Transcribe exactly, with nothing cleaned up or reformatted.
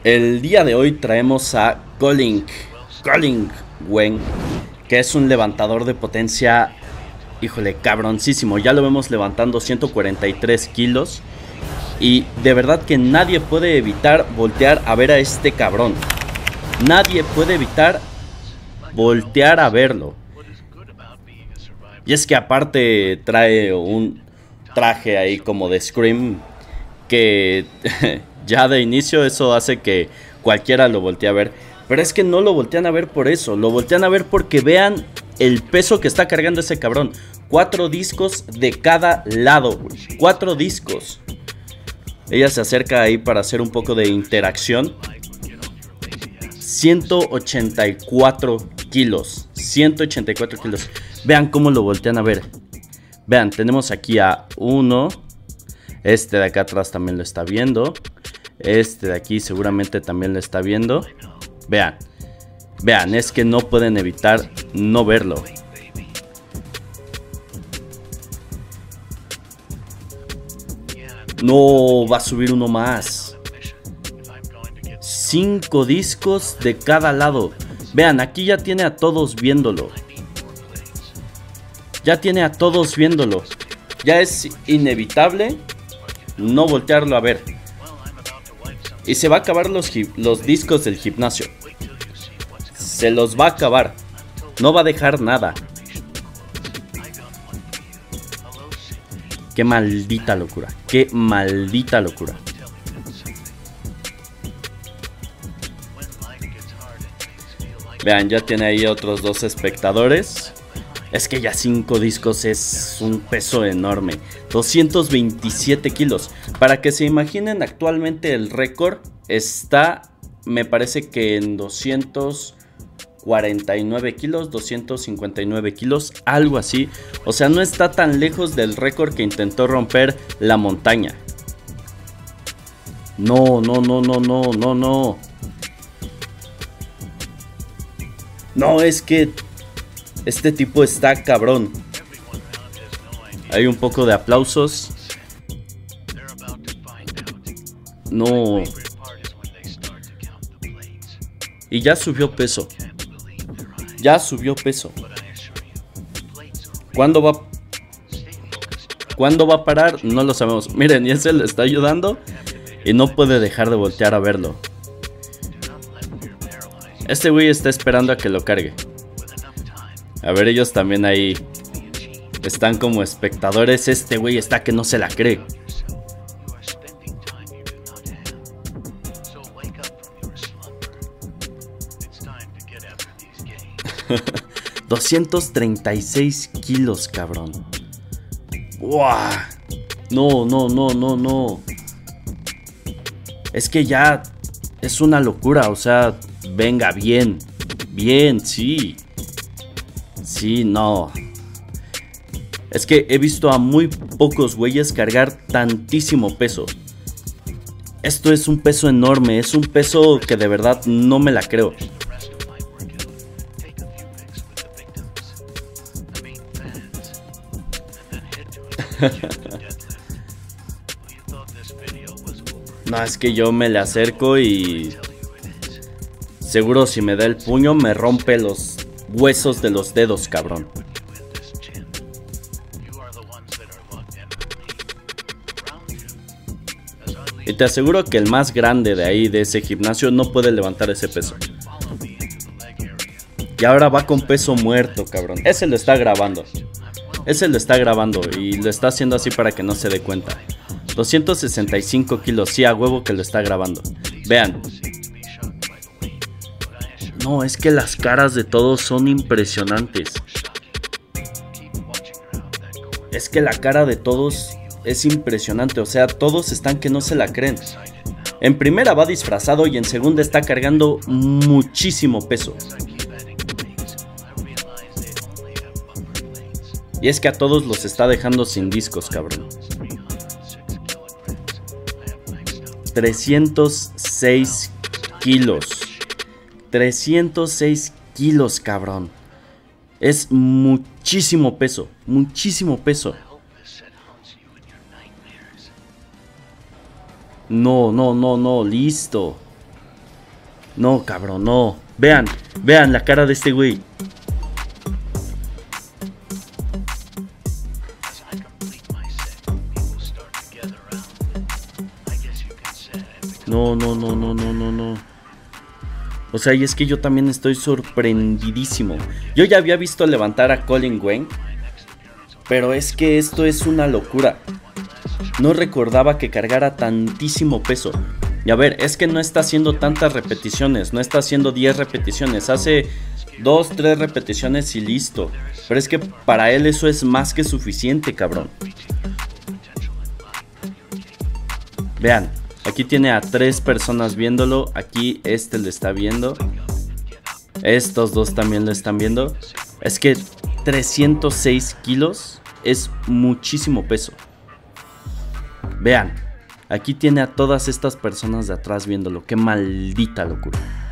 El día de hoy traemos a Colin, Colin Wen, que es un levantador de potencia, híjole, cabroncísimo. Ya lo vemos levantando ciento cuarenta y tres kilos. Y de verdad que nadie puede evitar voltear a ver a este cabrón. Nadie puede evitar voltear a verlo. Y es que aparte trae un traje ahí como de Scream, que ya de inicio eso hace que cualquiera lo voltee a ver. Pero es que no lo voltean a ver por eso, lo voltean a ver porque vean el peso que está cargando ese cabrón. Cuatro discos de cada lado, güey. Cuatro discos. Ella se acerca ahí para hacer un poco de interacción. ciento ochenta y cuatro kilos. ciento ochenta y cuatro kilos. Vean cómo lo voltean a ver. Vean, tenemos aquí a uno. Este de acá atrás también lo está viendo. Este de aquí seguramente también lo está viendo. Vean. Vean, es que no pueden evitar no verlo. No, va a subir uno más. Cinco discos de cada lado. Vean, aquí ya tiene a todos viéndolo. Ya tiene a todos viéndolo. Ya es inevitable no voltearlo a ver. Y se va a acabar los, los discos del gimnasio. Se los va a acabar. No va a dejar nada. Qué maldita locura. Qué maldita locura. Vean, ya tiene ahí otros dos espectadores. Es que ya cinco discos es un peso enorme. doscientos veintisiete kilos. Para que se imaginen, actualmente el récord está, me parece que en doscientos cuarenta y nueve kilos, doscientos cincuenta y nueve kilos, algo así. O sea, no está tan lejos del récord que intentó romper la montaña. No, no, no, no, no, no, no. No, es que este tipo está cabrón. Hay un poco de aplausos. No. Y ya subió peso. Ya subió peso. ¿Cuándo va? ¿Cuándo va a parar? No lo sabemos. Miren, y ese le está ayudando y no puede dejar de voltear a verlo. Este güey está esperando a que lo cargue. A ver, ellos también ahí están como espectadores. Este güey está que no se la cree. doscientos treinta y seis kilos, cabrón. ¡Buah! No, no, no, no, no. Es que ya es una locura, o sea, venga, bien. Bien, sí. Sí, no. Es que he visto a muy pocos güeyes cargar tantísimo peso. Esto es un peso enorme, es un peso que de verdad no me la creo. No, es que yo me le acerco y seguro si me da el puño me rompe los huesos de los dedos, cabrón. Y te aseguro que el más grande de ahí, de ese gimnasio, no puede levantar ese peso. Y ahora va con peso muerto, cabrón. Ese lo está grabando. Ese lo está grabando y lo está haciendo así para que no se dé cuenta. doscientos sesenta y cinco kilos, sí, a huevo que lo está grabando. Vean. No, es que las caras de todos son impresionantes. Es que la cara de todos es impresionante. O sea, todos están que no se la creen. En primera va disfrazado y en segunda está cargando muchísimo peso. Y es que a todos los está dejando sin discos, cabrón. trescientos seis kilos. trescientos seis kilos, cabrón. Es muchísimo peso. Muchísimo peso. No, no, no, no, listo. No, cabrón, no. Vean, vean la cara de este güey. No, no, no, no, no, no, no. O sea, y es que yo también estoy sorprendidísimo. Yo ya había visto levantar a Colin Wayne, pero es que esto es una locura. No recordaba que cargara tantísimo peso. Y a ver, es que no está haciendo tantas repeticiones, no está haciendo diez repeticiones, hace dos, tres repeticiones y listo. Pero es que para él eso es más que suficiente, cabrón. Vean, aquí tiene a tres personas viéndolo, aquí este lo está viendo. Estos dos también lo están viendo. Es que trescientos seis kilos es muchísimo peso. Vean, aquí tiene a todas estas personas de atrás viéndolo. Qué maldita locura.